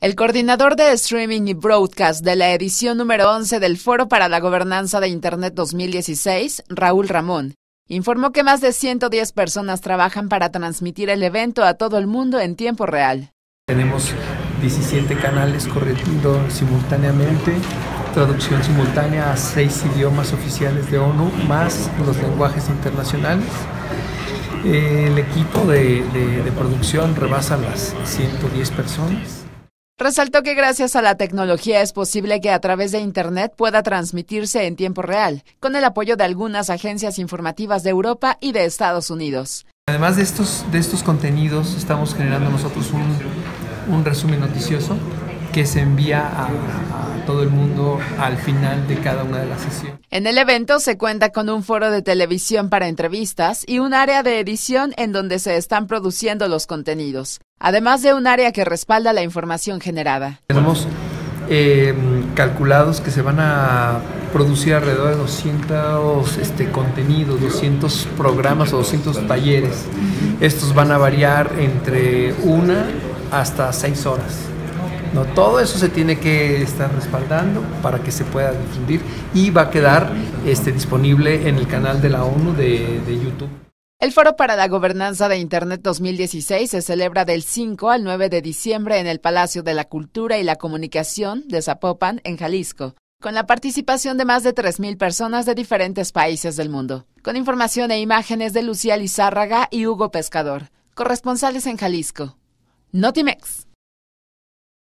El coordinador de Streaming y Broadcast de la edición número 11 del Foro para la Gobernanza de Internet 2016, Raúl Ramón, informó que más de 110 personas trabajan para transmitir el evento a todo el mundo en tiempo real. Tenemos 17 canales corriendo simultáneamente, traducción simultánea a 6 idiomas oficiales de ONU, más los lenguajes internacionales. El equipo de producción rebasa las 110 personas. Resaltó que gracias a la tecnología es posible que a través de Internet pueda transmitirse en tiempo real, con el apoyo de algunas agencias informativas de Europa y de Estados Unidos. Además de estos contenidos, estamos generando nosotros un resumen noticioso que se envía a todo el mundo al final de cada una de las sesiones. En el evento se cuenta con un foro de televisión para entrevistas y un área de edición en donde se están produciendo los contenidos, además de un área que respalda la información generada. Tenemos calculados que se van a producir alrededor de 200 contenidos, 200 programas o 200 talleres. Estos van a variar entre 1 hasta 6 horas. No, todo eso se tiene que estar respaldando para que se pueda difundir y va a quedar disponible en el canal de la ONU de YouTube. El Foro para la Gobernanza de Internet 2016 se celebra del 5 al 9 de diciembre en el Palacio de la Cultura y la Comunicación de Zapopan, en Jalisco, con la participación de más de 3,000 personas de diferentes países del mundo. Con información e imágenes de Lucía Lizárraga y Hugo Pescador, corresponsales en Jalisco. Notimex.